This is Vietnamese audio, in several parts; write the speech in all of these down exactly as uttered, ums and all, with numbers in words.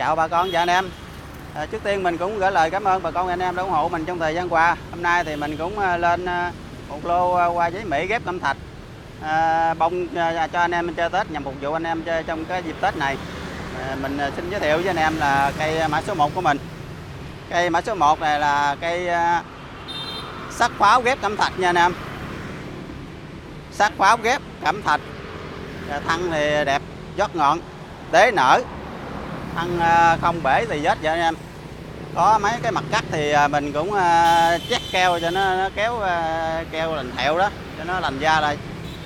chào bà con và anh em. À, trước tiên mình cũng gửi lời cảm ơn bà con anh em đã ủng hộ mình trong thời gian qua. Hôm nay thì mình cũng lên một lô hoa giấy Mỹ ghép cẩm thạch à, bông cho anh em chơi Tết, nhằm phục vụ anh em chơi trong cái dịp Tết này. À, mình xin giới thiệu với anh em là cây mã số một của mình. Cây mã số một này là cây sắt pháo ghép cẩm thạch nha anh em. Sắt pháo ghép cẩm thạch, thân thì đẹp, giót ngọn, đế nở, thân không bể thì vết vậy anh em. Có mấy cái mặt cắt thì mình cũng chét keo cho nó, nó kéo keo lành thẹo đó cho nó lành ra đây.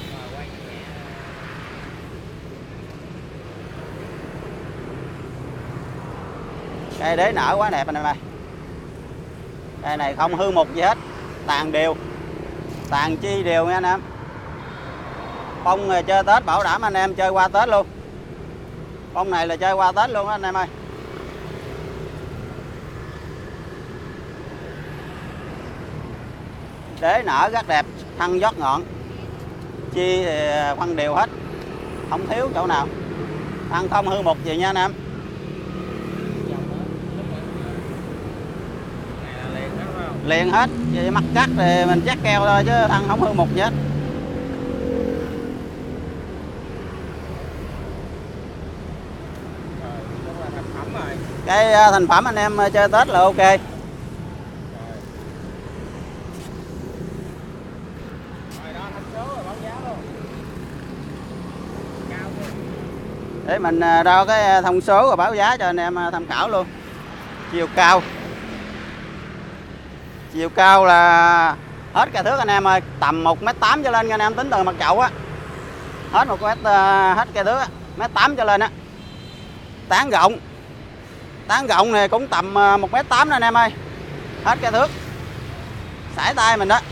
Cây đế nở quá đẹp anh em ơi. Cây này không hư mục gì hết, tàn đều, tàn chi đều nha anh em. Bông chơi Tết bảo đảm anh em chơi qua Tết luôn. Bông này là chơi qua Tết luôn á anh em ơi. Đế nở rất đẹp, thân giót ngọn, chi thì phân đều hết, không thiếu chỗ nào, thân không hư mục gì nha anh em. Liền hết, vì mặt cắt thì mình chét keo thôi chứ thân không hư mục gì hết. Cái thành phẩm anh em chơi Tết là ok. Để mình đo cái thông số và báo giá cho anh em tham khảo luôn. Chiều cao, chiều cao là hết cả thước anh em ơi, tầm một mét tám trở lên anh em, tính từ mặt chậu á, hết một mét, hết cây thước mét tám trở lên á. Tán rộng, tán rộng này cũng tầm một mét tám anh em ơi, hết cây thước, sải tay mình đó.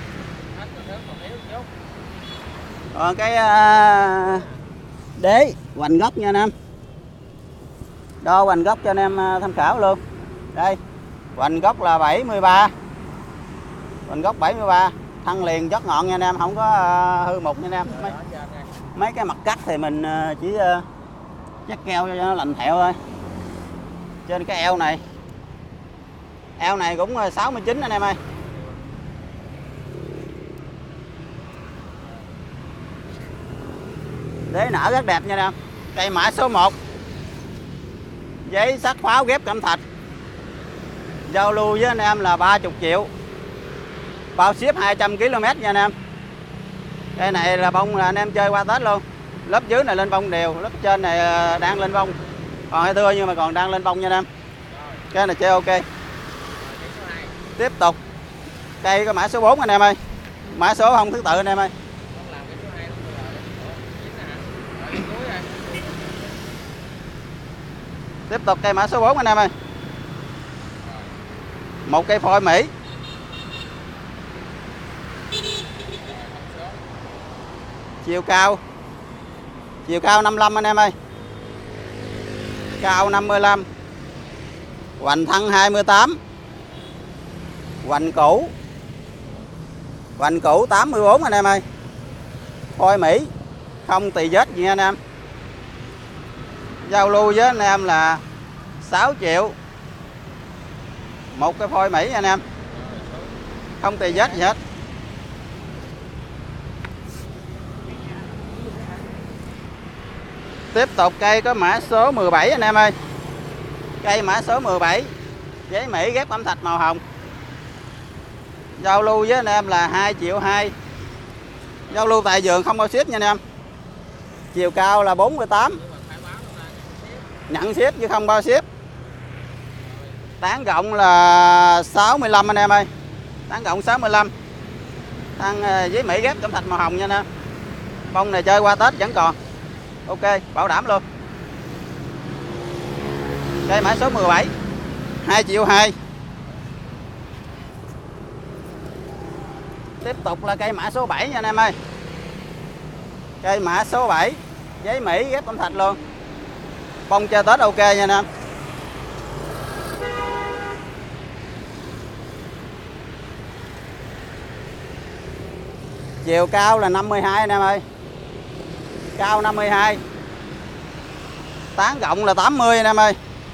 Còn cái uh, đế hoành gốc nha anh em, đo hoành gốc cho anh em tham khảo luôn. Đây, hoành gốc là bảy mươi ba, hoành gốc bảy mươi ba, thân liền chót ngọn nha anh em, không có uh, hư mục nha anh em. Mấy, mấy cái mặt cắt thì mình uh, chỉ uh, chét keo cho nó lành thẹo thôi. Trên cái eo này, eo này cũng sáu mươi chín anh em ơi. Đế nở rất đẹp nha anh em. Cây mã số một, giấy sắt pháo ghép cẩm thạch, giao lưu với anh em là ba mươi triệu, bao ship hai trăm ki lô mét nha anh em. Cây này là bông là anh em chơi qua Tết luôn. Lớp dưới này lên bông đều, lớp trên này đang lên bông, còn hơi thưa nhưng mà còn đang lên bông nha anh em. Cái này chơi ok. Tiếp tục cây có mã số bốn anh em ơi, mã số không thứ tự anh em ơi. Tiếp tục cây mã số bốn anh em ơi, một cây phôi Mỹ, chiều cao, chiều cao năm mươi lăm anh em ơi, cao năm mươi lăm, hoành thân hai mươi tám, hoành cũ, hoành cũ tám mươi bốn anh em ơi. Phôi Mỹ, không tì vết gì nha anh em. Giao lưu với anh em là sáu triệu, một cái phôi Mỹ anh em, không tì vết gì hết. Tiếp tục cây có mã số mười bảy anh em ơi, cây mã số mười bảy, giấy Mỹ ghép cẩm thạch màu hồng, giao lưu với anh em là hai triệu hai, giao lưu tại vườn không bao ship nha anh em. Chiều cao là bốn mươi tám, nhận ship chứ không bao ship. Tán rộng là sáu mươi lăm anh em ơi, tán rộng sáu mươi lăm, thân giấy Mỹ ghép cẩm thạch màu hồng nha anh em. Bông này chơi qua Tết vẫn còn ok, bảo đảm luôn. Cây mã số mười bảy, hai triệu hai. Tiếp tục là cây mã số bảy nha anh em ơi, cây mã số bảy, giấy Mỹ ghép cẩm thạch luôn, bông chơi Tết ok nha anh em. Chiều cao là năm mươi hai anh em ơi, cao năm mươi hai, tán rộng là tám mươi anh em ơi,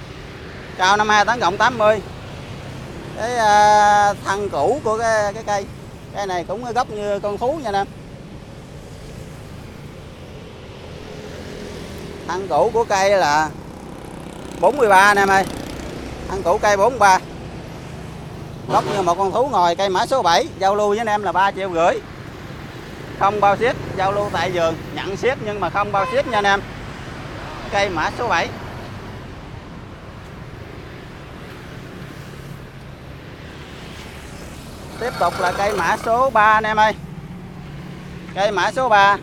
Cao năm mươi hai tán cộng tám mươi. Cái uh, thân cũ của cái, cái cây. Cây này cũng gốc như con thú nha anh em. Thân cũ của cây là bốn mươi ba anh em ơi. Thân cũ cây bốn mươi ba. Gốc như một con thú ngồi. Cây mã số bảy, giao lưu với anh em là ba triệu rưỡi. Không bao ship, giao lưu tại vườn, nhận ship nhưng mà không bao ship nha anh em. Cây mã số bảy. Tiếp tục là cây mã số ba anh em ơi. Cây mã số ba.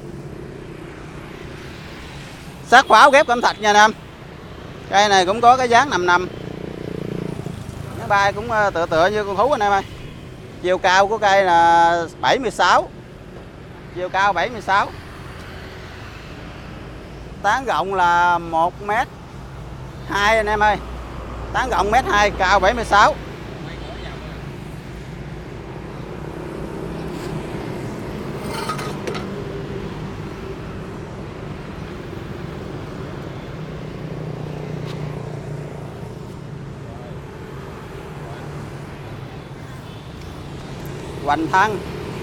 Sát pháo ghép cẩm thạch nha anh em. Cây này cũng có cái dáng nằm nằm. Nó bay cũng tựa tựa như con thú anh em ơi. Chiều cao của cây là bảy mươi sáu. Chiều cao bảy mươi sáu. Tán rộng là một mét hai anh em ơi. Tán rộng một mét hai, cao bảy mươi sáu. Hoành thân.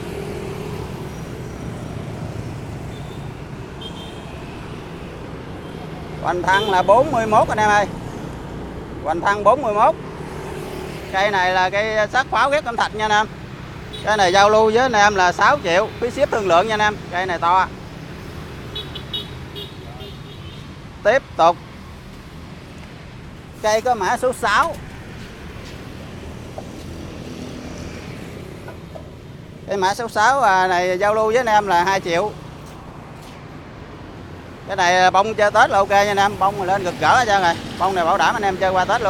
Hoành thân là bốn mươi mốt anh em ơi. Hoành thân bốn mươi mốt. Cây này là cây sát pháo ghép cẩm thạch nha anh em. Cây này giao lưu với anh em là sáu triệu, phí ship thương lượng nha anh em. Cây này to. Tiếp tục. Cây có mã số sáu. Cái mã số sáu này giao lưu với anh em là hai triệu. Cái này bông chơi Tết là ok nha anh em. Bông lên cực gỡ hết trơn rồi. Bông này bảo đảm anh em chơi qua Tết luôn.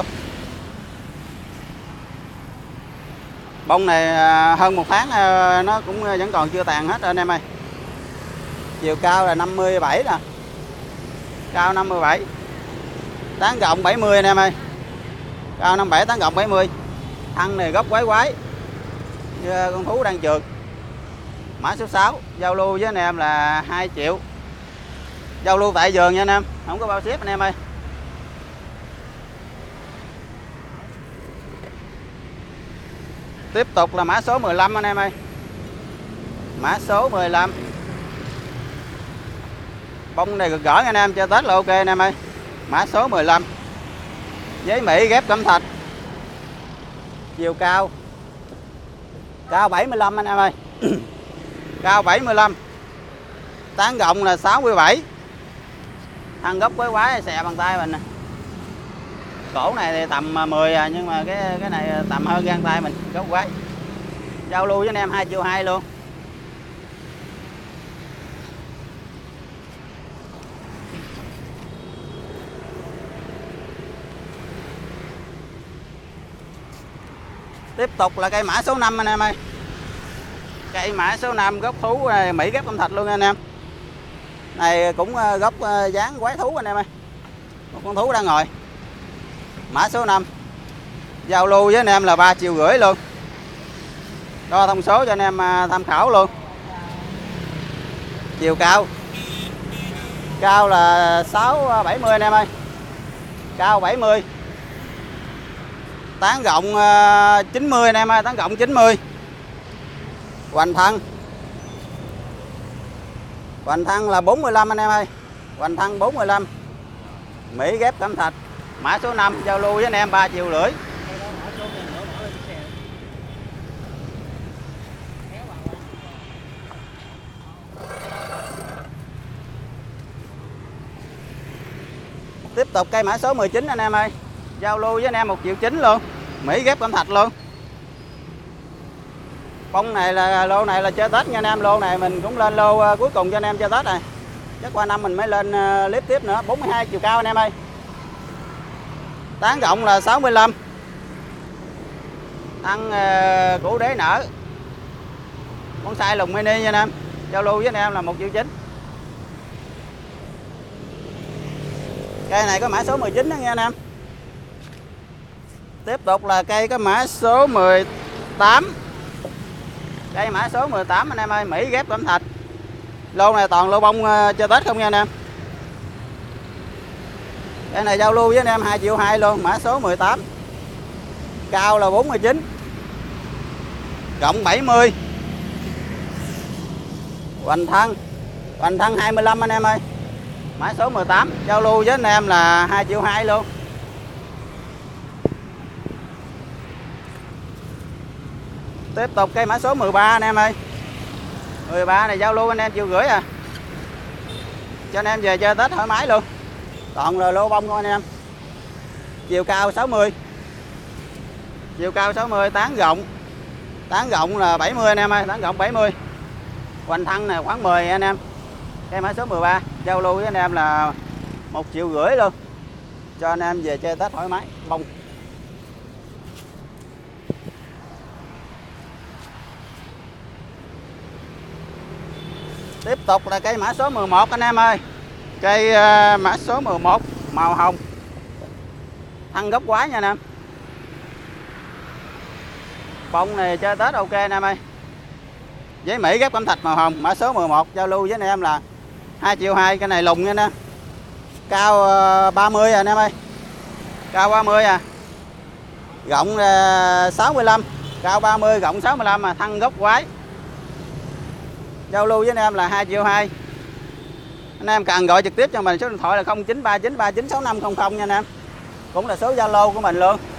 Bông này hơn một tháng nó cũng vẫn còn chưa tàn hết anh em ơi. Chiều cao là năm mươi bảy nè. Cao năm mươi bảy. Tán rộng bảy mươi anh em ơi. Cao năm mươi bảy, tán rộng bảy mươi. Thân này gốc quái quái như con thú đang trượt. Mã số sáu, giao lưu với anh em là hai triệu. Giao lưu tại vườn nha anh em, không có bao ship anh em ơi. Tiếp tục là mã số mười lăm anh em ơi. Mã số mười lăm. Bông này cực gỡ anh em, chơi Tết là ok anh em ơi. Mã số mười lăm. Giấy Mỹ ghép cẩm thạch. Chiều cao cao bảy mươi lăm anh em ơi. Cao bảy mươi lăm. Tán rộng là sáu mươi bảy. Thân gốc quái quái xè bằng tay mình nè. Cổ này thì tầm mười à, nhưng mà cái cái này tầm hơn gan tay mình, gốc quái. Giao lưu với anh em hai triệu hai luôn. Tiếp tục là cây mã số năm anh em ơi. Cây mã số năm gốc thú Mỹ ghép cẩm thạch luôn anh em. Này cũng gốc dáng quái thú anh em ơi. Một con thú đang ngồi. Mã số năm. Giao lưu với anh em là ba triệu rưỡi luôn. Đo thông số cho anh em tham khảo luôn. Chiều cao. Cao là sáu bảy mươi anh em ơi. Cao bảy mươi. Tán rộng chín mươi anh em ơi, tán rộng chín mươi. Hoành thân. Hoành thân là bốn mươi lăm anh em ơi. Hoành thân bốn mươi lăm. Mỹ ghép cẩm thạch. Mã số năm, giao lưu với anh em ba triệu rưỡi. Tiếp tục cây mã số mười chín anh em ơi. Giao lưu với anh em một triệu chín luôn. Mỹ ghép cẩm thạch luôn. Bông này là lô này là chơi Tết nha anh em. Lô này mình cũng lên lô cuối cùng cho anh em chơi Tết này. Chắc qua năm mình mới lên clip tiếp nữa. bốn mươi hai chiều cao anh em ơi. Tán rộng là sáu mươi lăm. Thân uh, củ đế nở. Con size lùng mini nha anh em. Giao lưu với anh em là một triệu chín. Cây này có mã số mười chín đó nha anh em. Tiếp tục là cây có mã số mười tám. Cây mã số mười tám anh em ơi, Mỹ ghép cẩm thạch. Lô này toàn lô bông chơi Tết không nha anh em. Cái này giao lưu với anh em hai triệu hai luôn, mã số mười tám. Cao là bốn mươi chín. Rộng bảy mươi. Hoành thân. Hoành thân hai mươi lăm anh em ơi. Mã số mười tám, giao lưu với anh em là hai triệu hai luôn. Tiếp tục cây mã số mười ba anh em ơi. mười ba này giao lưu anh em triệu rưỡi à. Cho anh em về chơi Tết thoải mái luôn. Toàn là lô bông thôi anh em. Chiều cao sáu mươi. Chiều cao sáu mươi, tán rộng. Tán rộng là bảy mươi anh em ơi, tán rộng bảy mươi. Hoành thân này khoảng mười anh em. Cây mã số mười ba, giao lưu với anh em là một triệu rưỡi luôn. Cho anh em về chơi Tết thoải mái, bông. Tiếp tục là cây mã số mười một anh em ơi. Cây uh, mã số mười một màu hồng. Thân gốc quái nha anh em. Bông này chơi Tết ok anh em ơi. Giấy Mỹ ghép cẩm thạch màu hồng, mã số mười một, giao lưu với anh em là hai triệu hai. Cái này lùng nha anh em. Cao uh, ba mươi à anh em ơi. Cao ba mươi à. Rộng uh, sáu mươi lăm. Cao ba mươi, rộng sáu mươi lăm mà thân gốc quái. Giao lưu với anh em là hai triệu hai. Anh em cần gọi trực tiếp cho mình số điện thoại là không chín ba chín ba chín sáu năm không không nha anh em. Cũng là số Zalo của mình luôn.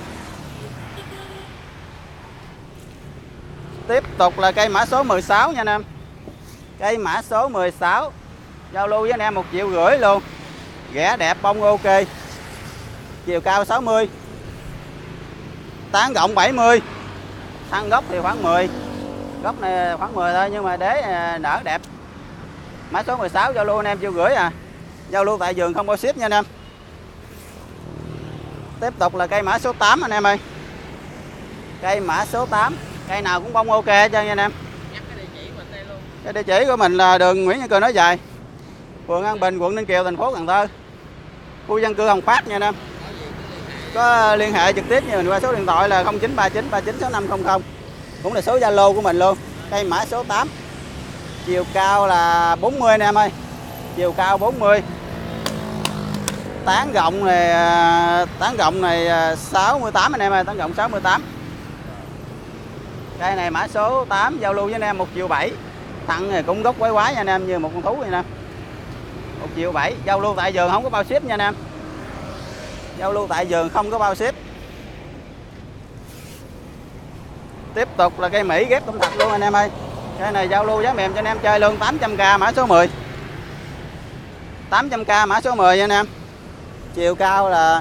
Tiếp tục là cây mã số mười sáu nha anh em. Cây mã số mười sáu, giao lưu với anh em một triệu rưỡi luôn. Ghẻ đẹp, bông ok. Chiều cao sáu mươi. Tán rộng bảy mươi. Thân gốc thì khoảng mười. Gốc này khoảng mười thôi nhưng mà đế nở đẹp. Mã số mười sáu, giao lưu anh em triệu rưỡi à. Giao lưu tại vườn không bao ship nha anh em. Tiếp tục là cây mã số tám anh em ơi. Cây mã số tám, cây nào cũng bông ok hết trơn nha anh em. Cái địa chỉ của mình là đường Nguyễn Văn Cừ Nối Dài, phường An Bình, quận Ninh Kiều, thành phố Cần Thơ, khu dân cư Hồng Phát nha anh em. Có liên hệ trực tiếp như mình qua số điện thoại là không chín ba chín ba chín sáu năm không không, cũng là số Zalo của mình luôn. Cây mã số tám, chiều cao là bốn mươi anh em ơi. Chiều cao bốn mươi. Tán rộng này tán rộng này sáu mươi tám anh em ơi, tán rộng sáu mươi tám. Cây này mã số tám, giao lưu với anh em một triệu bảy. Thằng này cũng gốc quái quái nha anh em, như một con thú vậy nè. một triệu bảy, giao lưu tại vườn không có bao ship nha anh em. Giao lưu tại vườn không có bao ship. Tiếp tục là cây Mỹ ghép cẩm thạch luôn anh em ơi. Cây này giao lưu giá mềm cho anh em chơi luôn, tám trăm k mã số mười. tám trăm k mã số mười nha anh em. Chiều cao là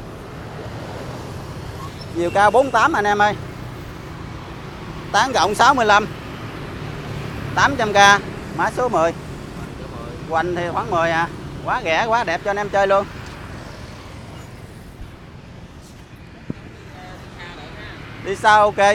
chiều cao bốn mươi tám anh em ơi. Tán rộng sáu mươi lăm. tám trăm k mã số mười. Hoành thì khoảng mười à. Quá rẻ, quá đẹp cho anh em chơi luôn. Đi sau ok.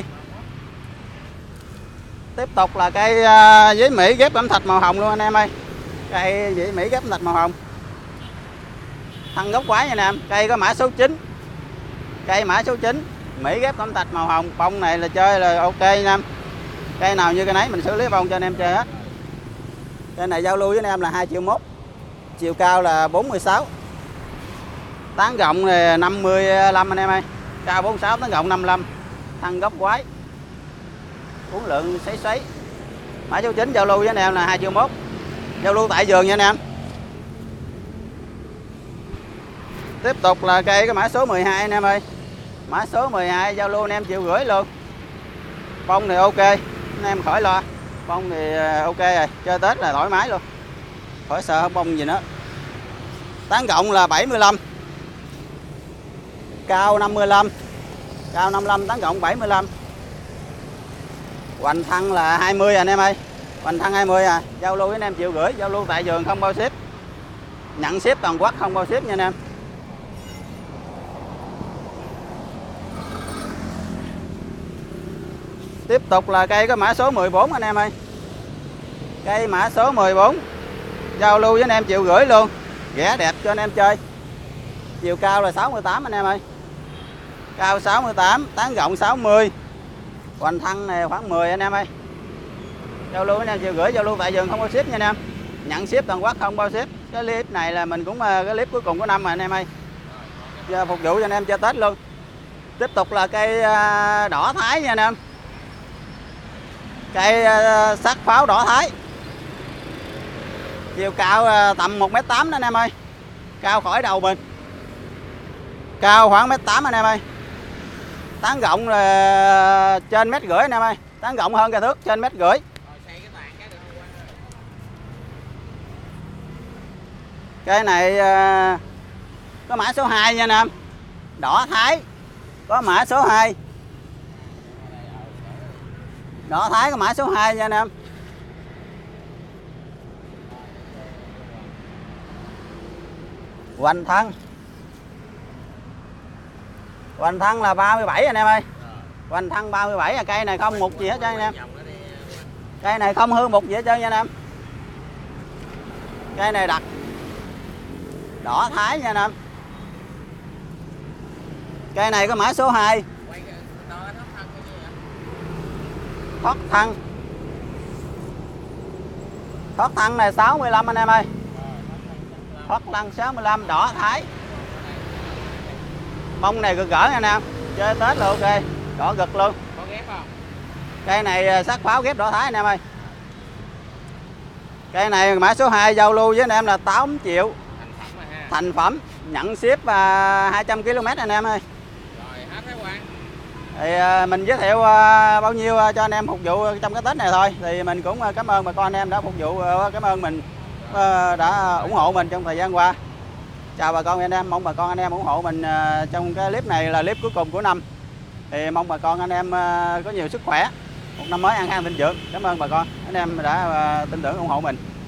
Tiếp tục là cây uh, giấy Mỹ ghép cẩm thạch màu hồng luôn anh em ơi. Cây giấy Mỹ ghép cẩm thạch màu hồng. Thân gốc quái nha anh em. Cây có mã số chín. Cây mã số chín, Mỹ ghép cẩm thạch màu hồng. Bông này là chơi là ok anh em. Cây nào như cái nấy mình xử lý bông cho anh em chơi hết. Cây này giao lưu với anh em là hai triệu mốt. Chiều cao là bốn mươi sáu. Tán rộng là năm mươi lăm anh em ơi. Cao bốn mươi sáu, tán rộng năm mươi lăm. Thân gốc quái. Uống lượng sấy sấy. Mã số chín, giao lưu với anh em là hai triệu mốt. Giao lưu tại vườn nha anh em. Tiếp tục là cây cái mã số mười hai anh em ơi. Mã số mười hai, giao lưu anh em triệu rưỡi luôn. Bông thì ok, anh em khỏi lo. Bông thì ok rồi, chơi Tết là thoải mái luôn. Khỏi sợ bông gì nữa. Tán rộng là bảy mươi lăm. Cao năm mươi lăm. Cao năm mươi lăm, tán rộng bảy mươi lăm. Hoành thân là hai mươi anh em ơi. Hoành thân hai mươi à. Giao lưu với anh em triệu rưỡi, giao lưu tại vườn không bao ship. Nhận ship toàn quốc không bao ship nha anh em. Tiếp tục là cây có mã số mười bốn anh em ơi. Cây mã số mười bốn, giao lưu với anh em triệu rưỡi luôn. Ghẻ đẹp cho anh em chơi. Chiều cao là sáu mươi tám anh em ơi. Cao sáu mươi tám, tán rộng sáu mươi. Hoành thân này khoảng mười anh em ơi. Giao lưu với anh em triệu rưỡi, giao lưu tại vườn không bao ship nha anh em. Nhận ship toàn quốc không bao ship. Cái clip này là mình cũng cái clip cuối cùng của năm rồi anh em ơi. phục vụ cho anh em chơi Tết luôn. Tiếp tục là cây à, đỏ Thái nha anh em. Cây à, sắc pháo đỏ Thái. Chiều cao à, tầm một mét tám đó anh em ơi. Cao khỏi đầu mình. Cao khoảng mét tám anh em ơi. Tán rộng là trên mét rưỡi anh em ơi. Tán rộng hơn cây thước trên mét rưỡi. Cây này à, có mã số hai nha anh em. Đỏ Thái. Có mã số hai. Đỏ Thái có mã số hai nha anh em. Hoành thân. Hoành thân là ba mươi bảy anh em ơi. Hoành thân ba mươi bảy, cây này không một gì hết trơn anh em. Cây này không hư một gì hết trơn nha anh em. Cây này đặt đỏ Thái nha anh em. Cây này có mã số hai. Thoát thân. Thoát thân này sáu mươi lăm anh em ơi. Thoát thân sáu mươi lăm đỏ Thái. Bông này gật gỡ anh em. Chơi Tết luôn, ok. Đỏ gật luôn. Có ghép không? Cây này sắc pháo ghép đỏ Thái anh em ơi. Cây này mã số hai giao lưu với anh em là tám triệu. Thành phẩm rồi ha. Thành phẩm nhận ship uh, hai trăm ki lô mét anh em ơi. Rồi hết Thái Quang. Thì uh, mình giới thiệu uh, bao nhiêu uh, cho anh em phục vụ trong cái Tết này thôi. Thì mình cũng uh, cảm ơn bà con anh em đã phục vụ, uh, cảm ơn mình uh, đã ủng hộ mình trong thời gian qua. Chào bà con anh em, mong bà con anh em ủng hộ mình uh, trong cái clip này là clip cuối cùng của năm. Thì mong bà con anh em uh, có nhiều sức khỏe, một năm mới an khang thịnh vượng. Cảm ơn bà con anh em đã uh, tin tưởng ủng hộ mình.